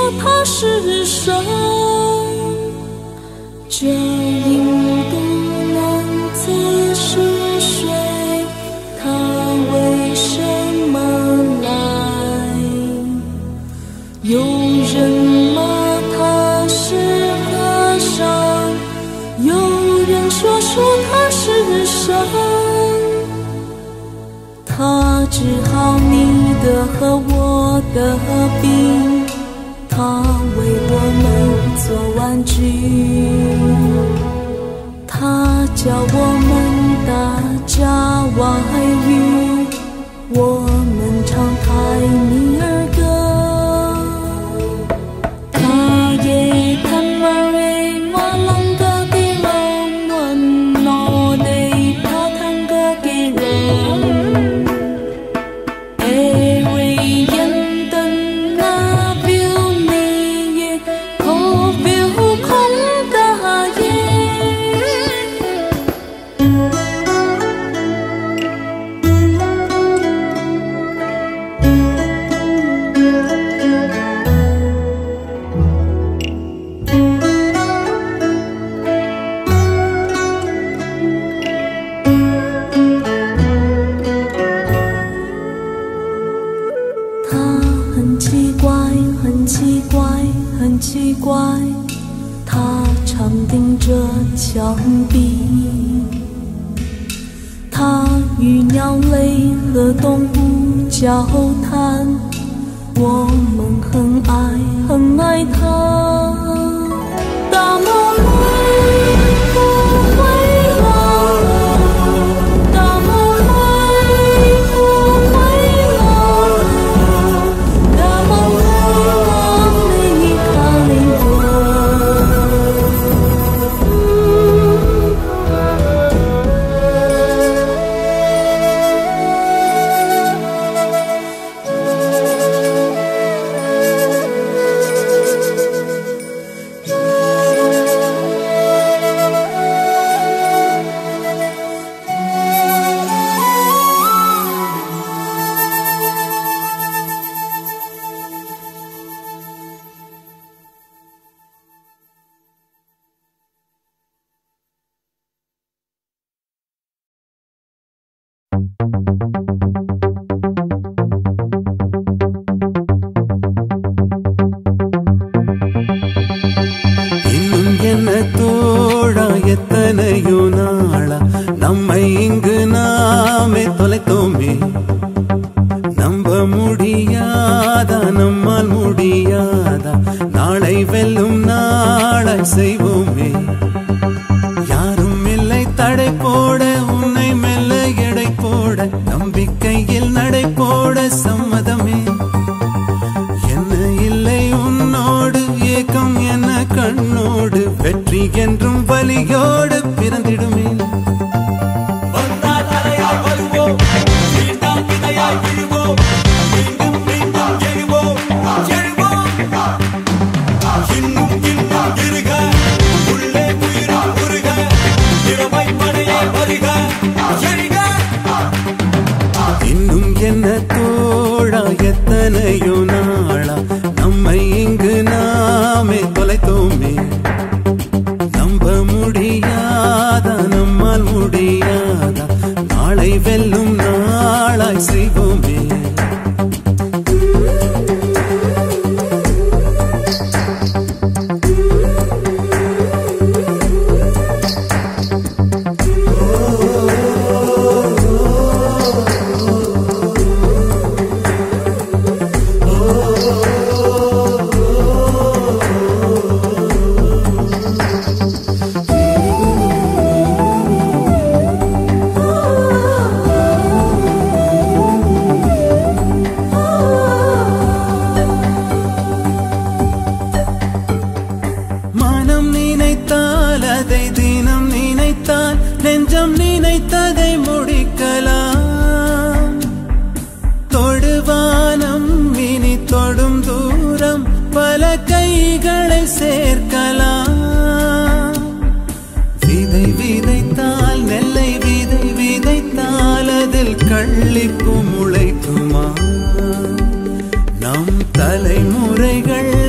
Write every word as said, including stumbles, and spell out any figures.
他是神，这印度男子是谁？他为什么来？有人骂他是和尚，有人说出他是神。他治好你的和我的病，他为我们做玩具，他教我们大家外语，我们唱泰米尔歌。他也看马瑞瓦朗格给人温暖的他弹歌给人。奇怪，他常盯着墙壁，他与鸟类和动物交谈，我们很爱很爱他。大梦里不会老，大梦里不会老，大梦里 கள்ளிப்பு முளைக்குமா நம் தலைமுறைகள்